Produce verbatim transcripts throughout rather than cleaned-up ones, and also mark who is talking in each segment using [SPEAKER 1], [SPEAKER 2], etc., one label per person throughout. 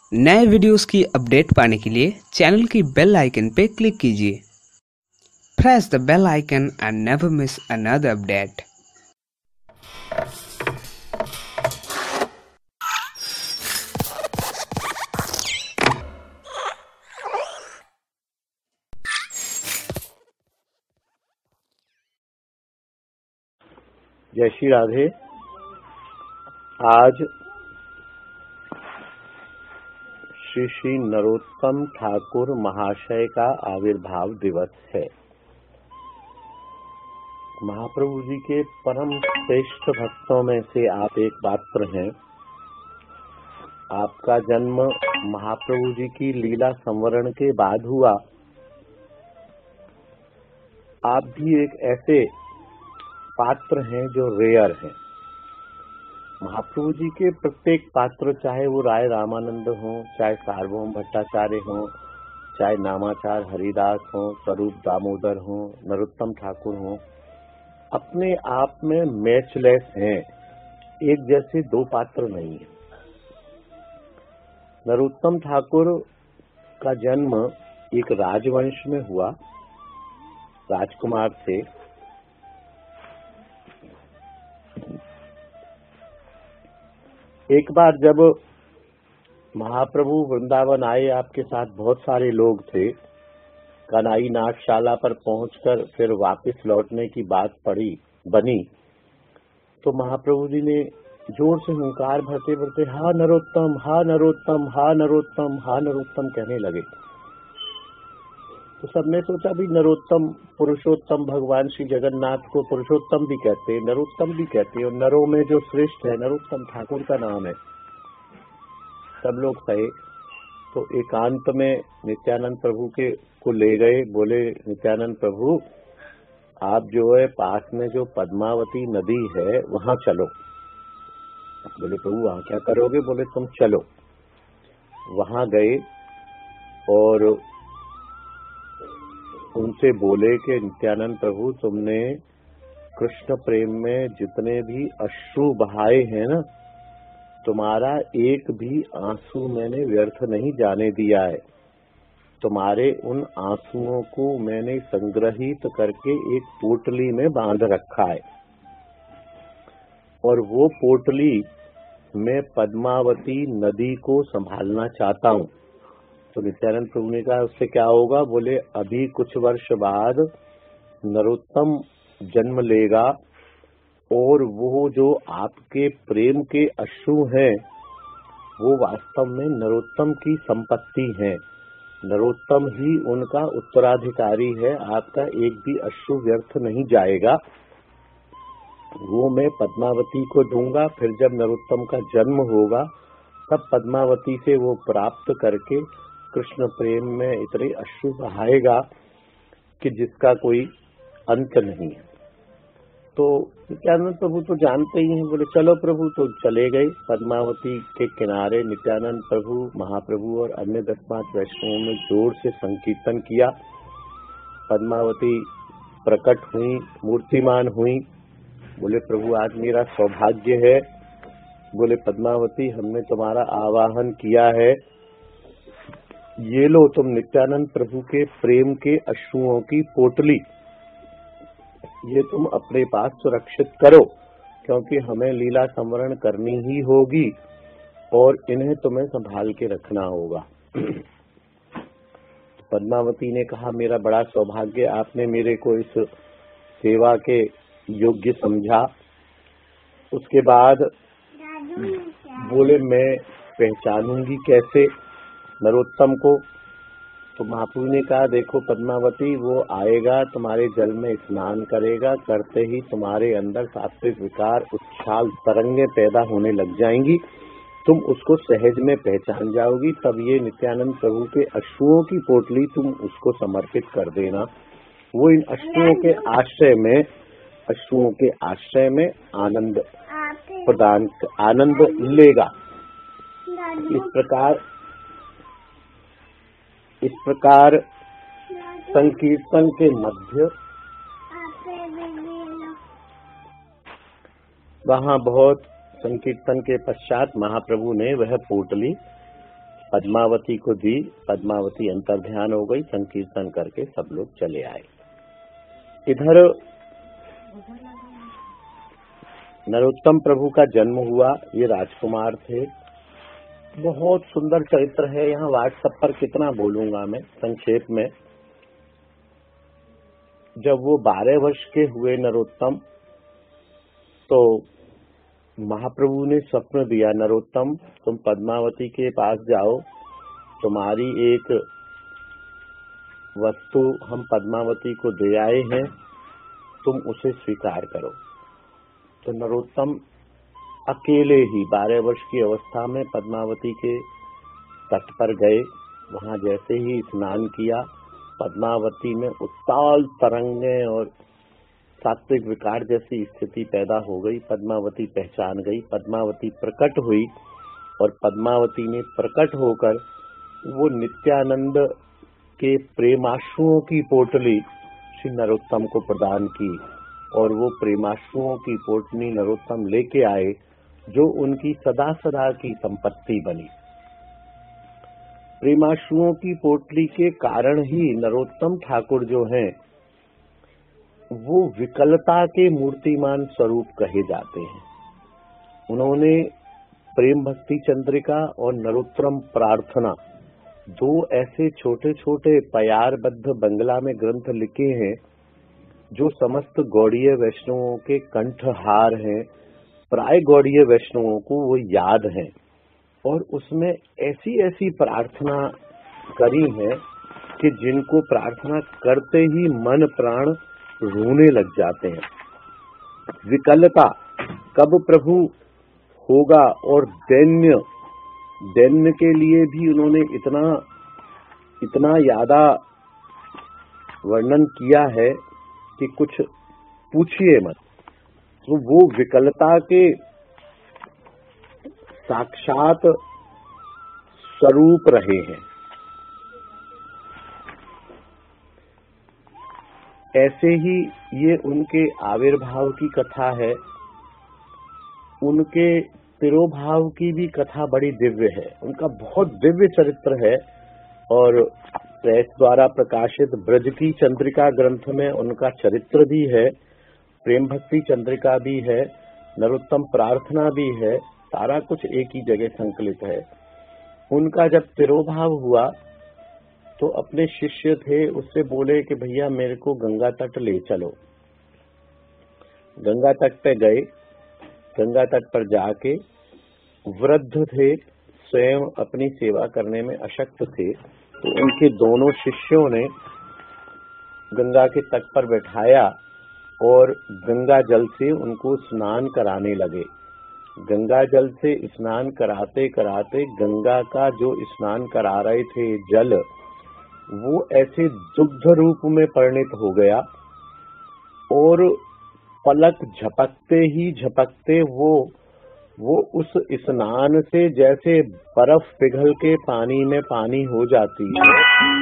[SPEAKER 1] नए वीडियोस की अपडेट पाने के लिए चैनल की बेल आइकन पे क्लिक कीजिए। Press the bell icon and never miss another update.
[SPEAKER 2] जय श्री राधे। आज श्री श्री नरोत्तम ठाकुर महाशय का आविर्भाव दिवस है। महाप्रभु जी के परम श्रेष्ठ भक्तों में से आप एक पात्र हैं। आपका जन्म महाप्रभु जी की लीला संवरण के बाद हुआ। आप भी एक ऐसे पात्र हैं जो रेयर हैं। महाप्रभु जी के प्रत्येक पात्र, चाहे वो राय रामानंद हो, चाहे सार्वभौम भट्टाचार्य हो, चाहे नामाचार हरिदास हो, स्वरूप दामोदर हो, नरोत्तम ठाकुर हो, अपने आप में मैचलेस हैं। एक जैसे दो पात्र नहीं है। नरोत्तम ठाकुर का जन्म एक राजवंश में हुआ, राजकुमार थे। एक बार जब महाप्रभु वृंदावन आए, आपके साथ बहुत सारे लोग थे। कनाई नाटशाला पर पहुंचकर फिर वापस लौटने की बात पड़ी बनी, तो महाप्रभु जी ने जोर से हुंकार भरते भरते हा नरोत्तम, हा नरोत्तम, हा नरोत्तम, हा नरोत्तम कहने लगे। तो सबने सोचा भी नरोत्तम पुरुषोत्तम, भगवान श्री जगन्नाथ को पुरुषोत्तम भी कहते हैं, नरोत्तम भी कहते हैं, और नरों में जो श्रेष्ठ है नरोत्तम ठाकुर का नाम है। सब लोग कहे तो एकांत में नित्यानंद प्रभु के को ले गए। बोले नित्यानंद प्रभु, आप जो है पास में जो पद्मावती नदी है वहां चलो। बोले प्रभु वहां क्या करोगे? बोले तुम चलो। वहां गए और उनसे बोले कि नित्यानंद प्रभु, तुमने कृष्ण प्रेम में जितने भी अश्रु बहाए हैं ना, तुम्हारा एक भी आंसू मैंने व्यर्थ नहीं जाने दिया है। तुम्हारे उन आंसुओं को मैंने संग्रहित करके एक पोटली में बांध रखा है, और वो पोटली मैं पद्मावती नदी को संभालना चाहता हूँ। तो नित्यानंद प्रभु ने कहा उससे क्या होगा? बोले अभी कुछ वर्ष बाद नरोत्तम जन्म लेगा, और वो जो आपके प्रेम के अश्रु हैं वो वास्तव में नरोत्तम की संपत्ति है। नरोत्तम ही उनका उत्तराधिकारी है। आपका एक भी अश्रु व्यर्थ नहीं जाएगा। वो मैं पद्मावती को दूंगा। फिर जब नरोत्तम का जन्म होगा तब पद्मावती से वो प्राप्त करके कृष्ण प्रेम में इतने अश्रु बहाएगा कि जिसका कोई अंत नहीं है। तो नित्यानंद प्रभु तो जानते ही हैं। बोले चलो प्रभु। तो चले गए पद्मावती के किनारे। नित्यानंद प्रभु, महाप्रभु और अन्य दस पांच वैष्णवों ने जोर से संकीर्तन किया। पद्मावती प्रकट हुई, मूर्तिमान हुई। बोले प्रभु आज मेरा सौभाग्य है। बोले पद्मावती, हमने तुम्हारा आवाहन किया है, ये लो तुम नित्यानंद प्रभु के प्रेम के अश्रुओं की पोटली, ये तुम अपने पास सुरक्षित करो, क्योंकि हमें लीला संवरण करनी ही होगी और इन्हें तुम्हें संभाल के रखना होगा। पद्मावती ने कहा मेरा बड़ा सौभाग्य, आपने मेरे को इस सेवा के योग्य समझा। उसके बाद बोले मैं पहचानूंगी कैसे नरोत्तम को? तो महाप्रभु ने कहा देखो पद्मावती, वो आएगा तुम्हारे जल में स्नान करेगा, करते ही तुम्हारे अंदर सात्विक विकार उच्छाल तरंगे पैदा होने लग जाएंगी। तुम उसको सहज में पहचान जाओगी। तब ये नित्यानंद प्रभु के अश्रुओं की पोटली तुम उसको समर्पित कर देना। वो इन अश्रुओं के आश्रय में अश्रुओं के आश्रय में आनंद प्रदान आनंद लेगा। इस प्रकार इस प्रकार संकीर्तन के मध्य वहां बहुत संकीर्तन के पश्चात महाप्रभु ने वह पोटली पद्मावती को दी। पद्मावती अंतर्ध्यान हो गई, संकीर्तन करके सब लोग चले आए। इधर नरोत्तम प्रभु का जन्म हुआ। ये राजकुमार थे। बहुत सुंदर चरित्र है। यहाँ व्हाट्सएप पर कितना बोलूंगा मैं, संक्षेप में। जब वो बारह वर्ष के हुए नरोत्तम, तो महाप्रभु ने स्वप्न दिया, नरोत्तम तुम पद्मावती के पास जाओ, तुम्हारी एक वस्तु हम पद्मावती को दे आए हैं, तुम उसे स्वीकार करो। तो नरोत्तम अकेले ही बारह वर्ष की अवस्था में पद्मावती के तट पर गए। वहां जैसे ही स्नान किया, पद्मावती में उत्ताल तरंगें और सात्विक विकार जैसी स्थिति पैदा हो गई। पद्मावती पहचान गई, पद्मावती प्रकट हुई, और पद्मावती ने प्रकट होकर वो नित्यानंद के प्रेमाश्रुओं की पोटली श्री नरोत्तम को प्रदान की, और वो प्रेमाश्रुओं की पोटली नरोत्तम लेके आए, जो उनकी सदा सदा की संपत्ति बनी। प्रेमाश्रुओं की पोटली के कारण ही नरोत्तम ठाकुर जो हैं, वो विकलता के मूर्तिमान स्वरूप कहे जाते हैं। उन्होंने प्रेम भक्ति चंद्रिका और नरोत्तम प्रार्थना, दो ऐसे छोटे छोटे प्यारबद्ध बंगला में ग्रंथ लिखे हैं, जो समस्त गौड़ीय वैष्णवों के कंठहार हैं। प्राय गौड़ीय वैष्णवों को वो याद हैं, और उसमें ऐसी ऐसी प्रार्थना करी है कि जिनको प्रार्थना करते ही मन प्राण रोने लग जाते हैं। विकलता कब प्रभु होगा, और दैन्य दैन्य के लिए भी उन्होंने इतना इतना ज्यादा वर्णन किया है कि कुछ पूछिए मत। तो वो विकलता के साक्षात स्वरूप रहे हैं। ऐसे ही ये उनके आविर्भाव की कथा है। उनके तिरोभाव की भी कथा बड़ी दिव्य है। उनका बहुत दिव्य चरित्र है, और प्रेस द्वारा प्रकाशित ब्रज की चंद्रिका ग्रंथ में उनका चरित्र भी है, प्रेम भक्ति चंद्रिका भी है, नरोत्तम प्रार्थना भी है। सारा कुछ एक ही जगह संकलित है। उनका जब तिरोभाव हुआ, तो अपने शिष्य थे, उससे बोले कि भैया मेरे को गंगा तट ले चलो। गंगा तट पे गए। गंगा तट पर जाके, वृद्ध थे, स्वयं अपनी सेवा करने में अशक्त थे, तो उनके दोनों शिष्यों ने गंगा के तट पर बैठाया और गंगा जल से उनको स्नान कराने लगे। गंगा जल से स्नान कराते कराते गंगा का जो स्नान करा रहे थे जल, वो ऐसे दुग्ध रूप में परिणित हो गया, और पलक झपकते ही झपकते वो वो उस स्नान से जैसे बर्फ पिघल के पानी में पानी हो जाती है,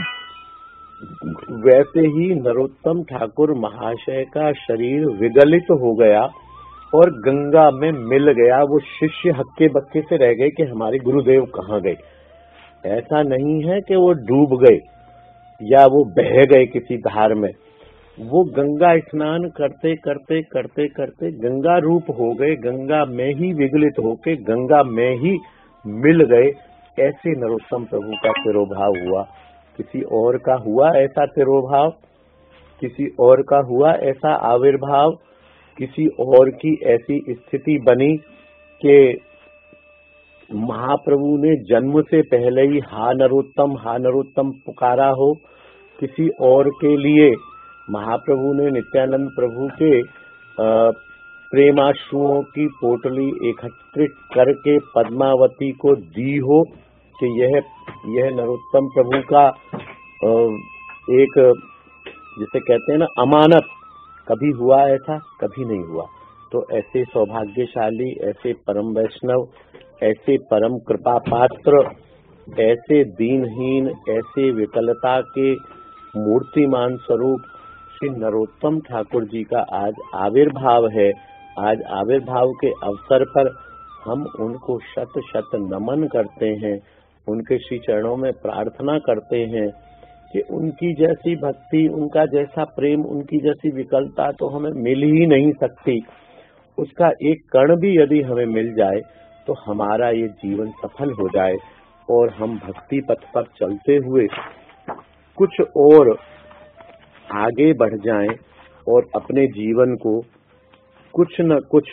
[SPEAKER 2] वैसे ही नरोत्तम ठाकुर महाशय का शरीर विगलित हो गया और गंगा में मिल गया। वो शिष्य हक्के बक्के से रह गए कि हमारे गुरुदेव कहाँ गए। ऐसा नहीं है कि वो डूब गए या वो बह गए किसी धार में। वो गंगा स्नान करते करते करते करते गंगा रूप हो गए, गंगा में ही विगलित होके गंगा में ही मिल गए। ऐसे नरोत्तम प्रभु का तिरोभाव हुआ। किसी और का हुआ ऐसा तिरोभाव, किसी और का हुआ ऐसा आविर्भाव, किसी और की ऐसी स्थिति बनी कि महाप्रभु ने जन्म से पहले ही हा नरोत्तम हा नरोत्तम पुकारा हो। किसी और के लिए महाप्रभु ने नित्यानंद प्रभु के प्रेमाश्रुओं की पोटली एकत्रित करके पद्मावती को दी हो कि यह यह नरोत्तम प्रभु का एक, जिसे कहते हैं ना, अमानत। कभी हुआ ऐसा? कभी नहीं हुआ। तो ऐसे सौभाग्यशाली, ऐसे परम वैष्णव, ऐसे परम कृपा पात्र, ऐसे दीनहीन, ऐसे विकलता के मूर्तिमान स्वरूप श्री नरोत्तम ठाकुर जी का आज आविर्भाव है। आज आविर्भाव के अवसर पर हम उनको शत शत नमन करते हैं। उनके श्री चरणों में प्रार्थना करते हैं कि उनकी जैसी भक्ति, उनका जैसा प्रेम, उनकी जैसी विकलता तो हमें मिल ही नहीं सकती। उसका एक कण भी यदि हमें मिल जाए तो हमारा ये जीवन सफल हो जाए और हम भक्ति पथ पर चलते हुए कुछ और आगे बढ़ जाएं और अपने जीवन को कुछ न कुछ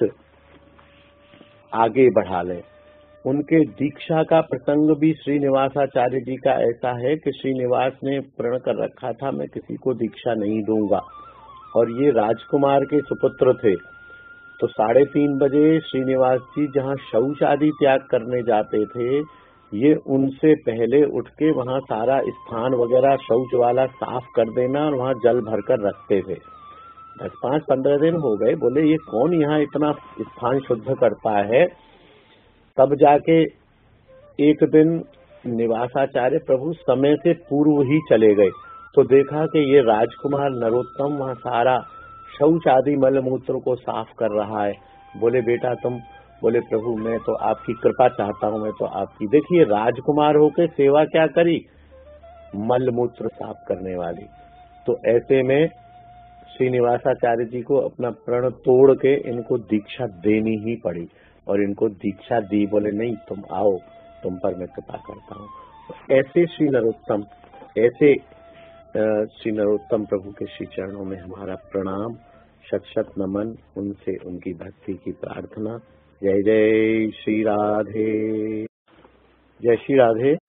[SPEAKER 2] आगे बढ़ा लें। उनके दीक्षा का प्रसंग भी श्रीनिवासाचार्य जी का ऐसा है कि श्रीनिवास ने प्रण कर रखा था, मैं किसी को दीक्षा नहीं दूंगा, और ये राजकुमार के सुपुत्र थे। तो साढ़े तीन बजे श्रीनिवास जी जहाँ शौच आदि त्याग करने जाते थे, ये उनसे पहले उठ के वहाँ सारा स्थान वगैरह शौच वाला साफ कर देना और वहाँ जल भरकर रखते थे। दस पांच पंद्रह दिन हो गए, बोले ये कौन यहाँ इतना स्थान शुद्ध करता है। तब जाके एक दिन निवासाचार्य प्रभु समय से पूर्व ही चले गए, तो देखा कि ये राजकुमार नरोत्तम वहाँ सारा शौच आदि मल मूत्र को साफ कर रहा है। बोले बेटा तुम, बोले प्रभु मैं तो आपकी कृपा चाहता हूँ, मैं तो आपकी। देखिए राजकुमार होके सेवा क्या करी, मल मूत्र साफ करने वाली। तो ऐसे में श्रीनिवासाचार्य जी को अपना प्रण तोड़ के इनको दीक्षा देनी ही पड़ी और इनको दीक्षा दी। बोले नहीं तुम आओ, तुम पर मैं कृपा करता हूँ। तो ऐसे श्री नरोत्तम, ऐसे श्री नरोत्तम प्रभु के श्री चरणों में हमारा प्रणाम, शत शत नमन, उनसे उनकी भक्ति की प्रार्थना। जय जय श्री राधे, जय श्री राधे।